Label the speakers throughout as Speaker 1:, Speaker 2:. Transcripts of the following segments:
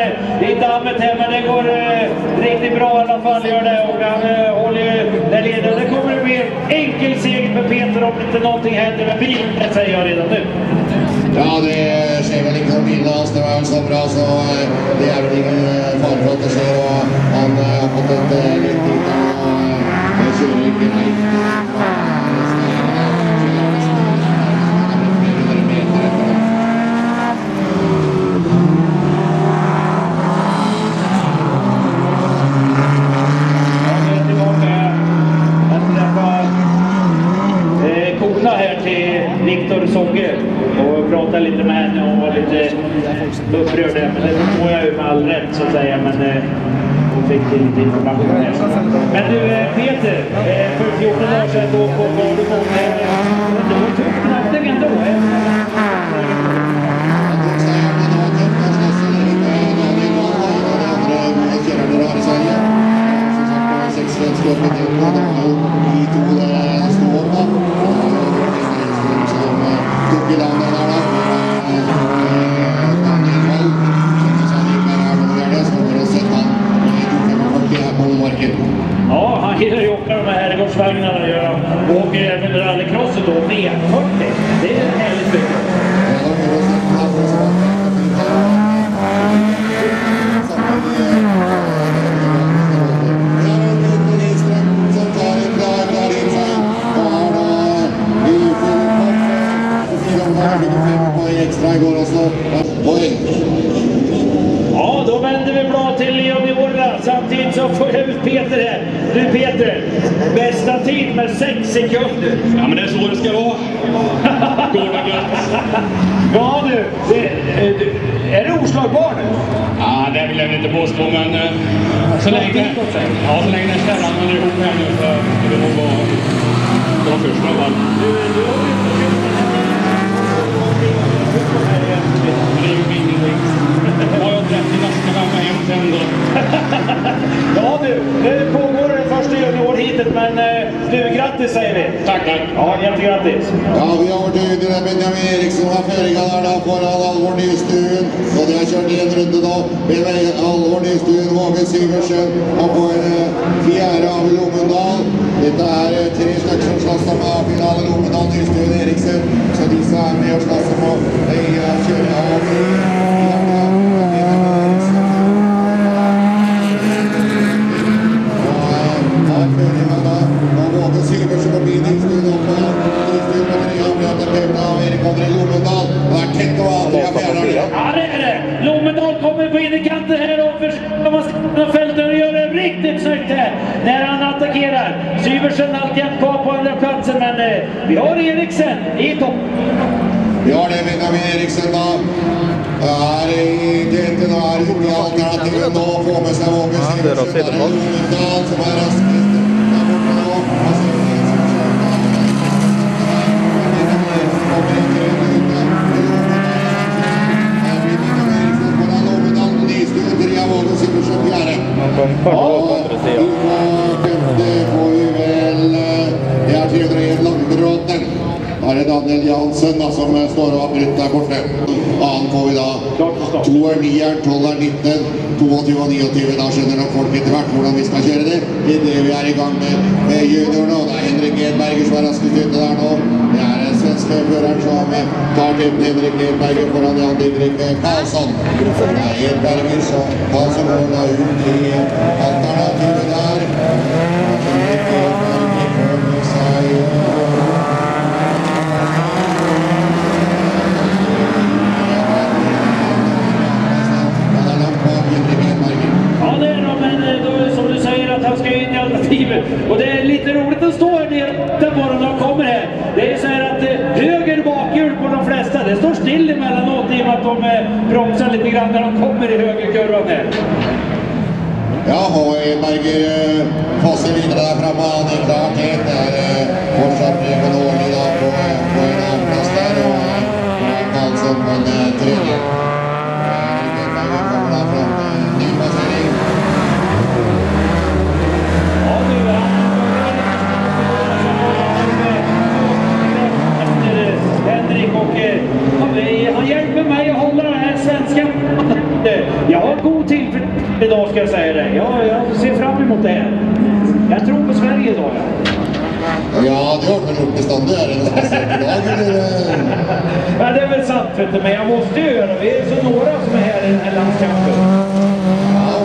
Speaker 1: i dammet här, men det går riktigt bra i alla fall, gör det. Och han håller ju där leder. Det kommer att bli en enkel seger för Peter om inte någonting händer med bilen, det säger jag redan nu.
Speaker 2: Ja, det ser väl inte om bilen hans, det var väl så bra, så det är väl ingen fara för att det ser, och han har fått ett litt tid og kjører ikke nei.
Speaker 1: Viktor Songe och pratade lite med henne och var lite upprörd, men det får jag ju med all rätt så att säga, men hon fick lite information här. Men du Peter, för 14 år sedan då på Gardemon, då tog knappt ändå. Ja, han gillar ju att åka de här herrgårdsvagnarna och göra. Och åker även rallycrossen då, V40. Det är härligt mycket. Ja, då vänder vi blad till juniorerna. Samtidigt så får jag ut Peter här. Du Peter, bästa tid med 6 sekunder.
Speaker 3: Ja, men det är så det ska vara. Gårda glatt.
Speaker 1: Ja du, är det oslagbar nu?
Speaker 3: Ja, det vill jag inte påstå, men så länge ställan man är ihop här nu så det nog vara först av allt. Det är ju ingenting. Jag har 30 nästa vecka hem sen då.
Speaker 1: Ja du, nu pågår det första juniorhitet, men du, grattis säger vi.
Speaker 3: Tackar.
Speaker 1: Ja, jättegrattis.
Speaker 2: Ja, vi har vært ute med Benjamin Eriksson av føringa der da foran Alvor Nystuen. Og de har kjørt en runde da med Alvor Nystuen, Våge Syversen og på en fjerde av Lommendal. Dette er 3 stykker som slåss om A-finale, Lommendal, Nystuen, Eriksen. Så disse er med og slåss om å kjøre av
Speaker 1: Ja, det är det. Lommendal kommer på innerkanten här och försöker fälten och gör det riktigt snyggt här när han attackerar. Syversen alltid kvar på andra platsen, men vi har Eriksen i topp.
Speaker 2: Vi har det Benjamin Eriksen da. Her i geten er ute i alternativet nå å få med seg Våge Syversen. Lommendal som er raskest. Det er 301 Langbråten. Da er det Daniel Jansen da, som står og har brutt der borte. Annen får vi da 2 er 9, 12 er 19, 22 og 29. Da skjønner nok folk etter hvert hvordan vi skal kjøre det. Det er det vi er i gang med juniorene, og det er Henrik Edberger som er raskest ute der nå. Det er den svenske føreren som tar til Henrik Edberger foran Jan Didrik Karlsson. Det er Edberger som Karlsson går da ut i alternativet der. Henrik Edberger kommer seg
Speaker 1: och det är lite roligt att stå här nere på när de kommer här. Det är så här att höger bakhjul på de flesta, det står still emellanåt i och med att de bromsar lite grann när de kommer i högerkurvan här.
Speaker 2: Ja, och Edberger passer vidare där framme, han är klart helt där. Fortsatt Preben Årlig då på en avplats där och Karlsson på en tredje. Edberger kommer där från ny passering.
Speaker 1: Henrik och han hjälper mig att hålla den här svenska. Jag har god tillförsikt idag, ska jag säga det. Jag ser fram emot det. Jag tror på Sverige idag.
Speaker 2: Ja, det har väl gjort beståndet här en speciell dag, eller?
Speaker 1: Ja, det är väl sant, vet du, men jag måste ju göra. Vi är så några som är här i den här landskampen.
Speaker 2: Ja.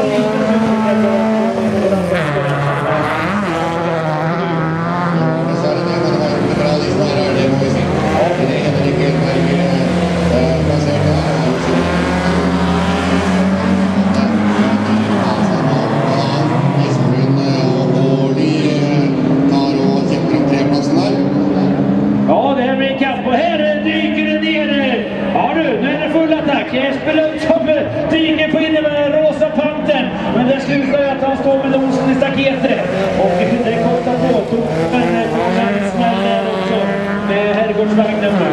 Speaker 1: Jesper Lund som dyker på inne med rosa panten. Men det slutar ju att han står med nosen i staketet. Och det kostar på. Men smäll där också med herrgårdsvagnen nu.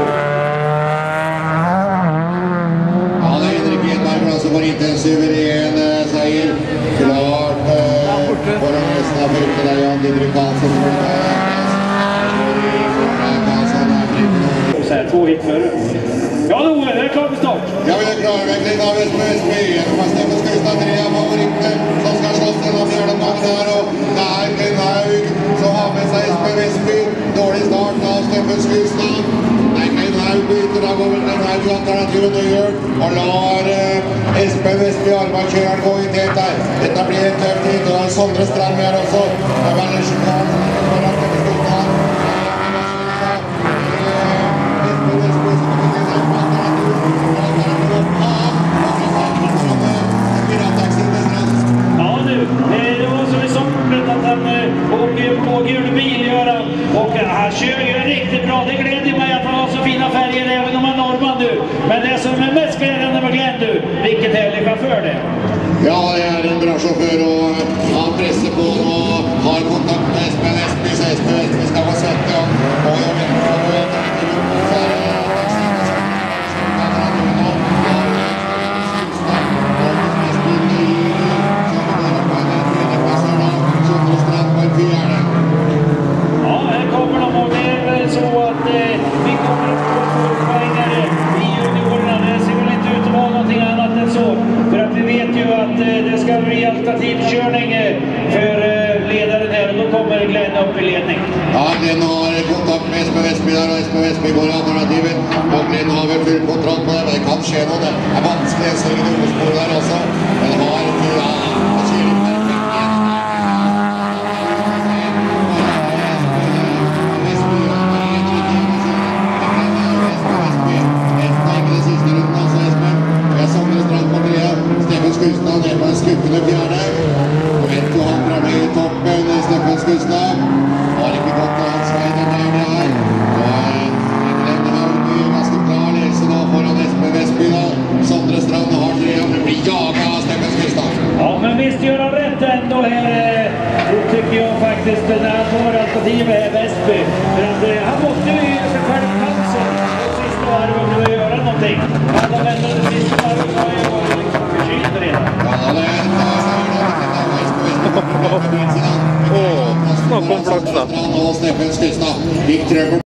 Speaker 2: Ja, det är Henrik Edberg som var inte en suverän seger. Klart på den nästa fyrte där Jan Didrik Karlsson
Speaker 1: får två hit före. Ja, då är det klart för start.
Speaker 2: Ja, vi är klara. Verkligen av SPSB. Fast det ska stanna tre favoriter som ska slåss den av fjärde dagen här. Och där Glenn Haug som har med sig SPSB. Dårlig start av Steffen Skustad. När Glenn Haug byter, da går vel Glenn Haug alternativet og gjør. Og lar SPSB arbeidskjøreren gå i tett der. Dette blir en tøff tid. Og Sondre Strand med her også. Det er veldig sjukkant.
Speaker 1: Han kör ju riktigt bra. Det gläder mig att han har så fina färger även om han är norrman nu. Men det som är mest glädjande med Glenn nu, vilket härlig chaufför det.
Speaker 2: Ja, det är en bra chaufför och han pressar på och har kontakt med SPSB. Så SPSB ska vara sett och jag vet inte vad jag tänkte för
Speaker 1: alternativkörning för ledaren här och då kommer Glenn upp i ledning.
Speaker 2: Ja, Glenn har kontakt med SPSB där och SPSB går i alternativet och Glenn har väl full kontroll på det, men det kan ske något. Det är vanskelig att svänga i ordspår där också, men det har inte att köra in perfekt igen. Steffen Skustad er på en skuffende fjerde. Og vet du han drar med i toppen, Steffen Skustad. Har ikke gått til hans vei den der det her. Og Glenn Haug er ganske klar ledelse nå foran SPSB da. Sondre Strand har tre, men blir jaget av Steffen Skustad.
Speaker 1: Ja, men visst gör han rätt ändå här. Det tycker jag faktiskt när han tar alternativet är Väsby. För att han måste ju ge sig själv chansen. Och sista varvet nu att göra någonting. Alla vänner det sista varvet har ju förkyld redan.
Speaker 2: Ja, det är
Speaker 4: Snakk om flaks da.
Speaker 2: Steffen Skustad gikk 3